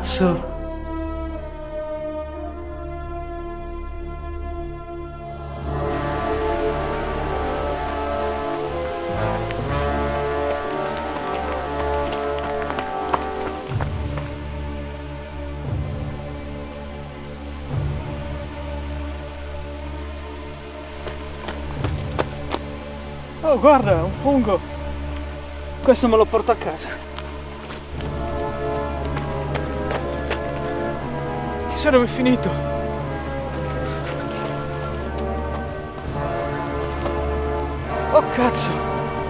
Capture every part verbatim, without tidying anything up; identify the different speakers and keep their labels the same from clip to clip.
Speaker 1: cazzo! Oh, guarda, un fungo! Questo me lo porto a casa. Chissà dove è finito. Oh, cazzo!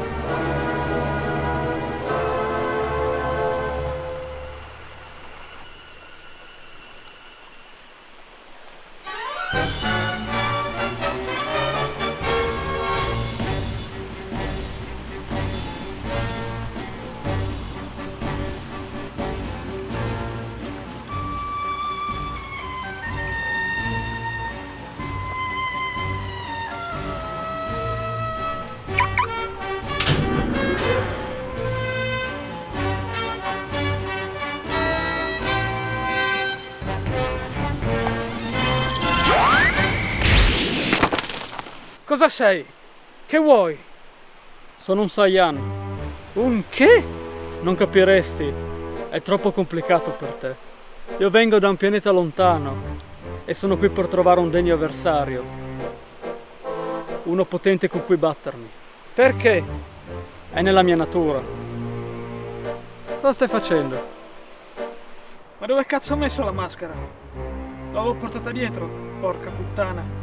Speaker 1: Cosa sei? Che vuoi?
Speaker 2: Sono un Saiyan.
Speaker 1: Un che?
Speaker 2: Non capiresti, è troppo complicato per te. Io vengo da un pianeta lontano e sono qui per trovare un degno avversario. Uno potente con cui battermi.
Speaker 1: Perché?
Speaker 2: È nella mia natura. Cosa stai facendo?
Speaker 1: Ma dove cazzo ho messo la maschera? L'avevo portata dietro, porca puttana.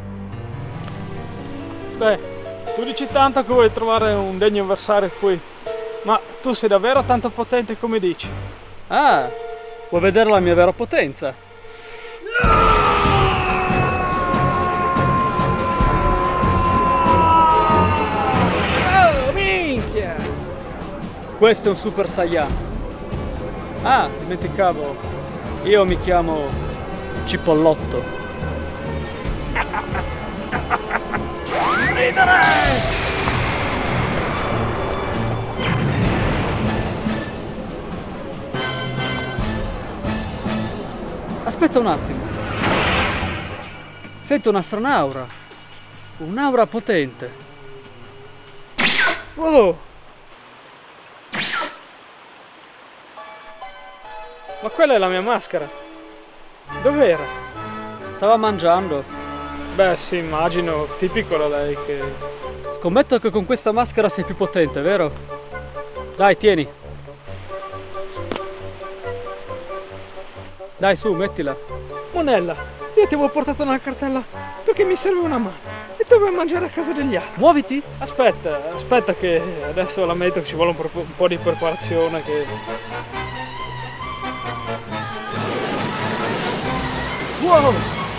Speaker 1: Beh, tu dici tanto che vuoi trovare un degno avversario qui, ma tu sei davvero tanto potente come dici?
Speaker 2: Ah, vuoi vedere la mia vera potenza?
Speaker 1: Oh, minchia!
Speaker 2: Questo è un Super Saiyan. Ah, dimenticavo, io mi chiamo Cipollotto.
Speaker 1: Ridere!
Speaker 2: Aspetta un attimo. Sento una strana aura. Un'aura potente.
Speaker 1: Oh! Ma quella è la mia maschera. Dov'era?
Speaker 2: Stava mangiando.
Speaker 1: Beh, sì, immagino, tipico da lei che...
Speaker 2: Scommetto che con questa maschera sei più potente, vero? Dai, tieni. Dai, su, mettila.
Speaker 1: Monella, io ti avevo portato una cartella perché mi serve una mano e dovevo mangiare a casa degli altri.
Speaker 2: Muoviti!
Speaker 1: Aspetta, aspetta che adesso la metto che ci vuole un, un po' di preparazione che...
Speaker 2: Wow!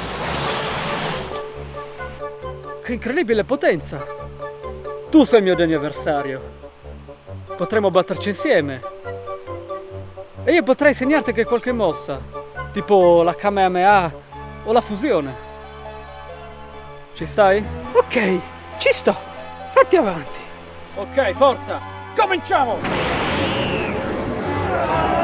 Speaker 2: Che incredibile potenza! Tu sei il mio degno avversario. Potremmo batterci insieme. E io potrei insegnarti anche qualche mossa, tipo la Kamehameha o la fusione. Ci stai?
Speaker 1: Ok, ci sto. Fatti avanti.
Speaker 2: Ok, forza! Cominciamo!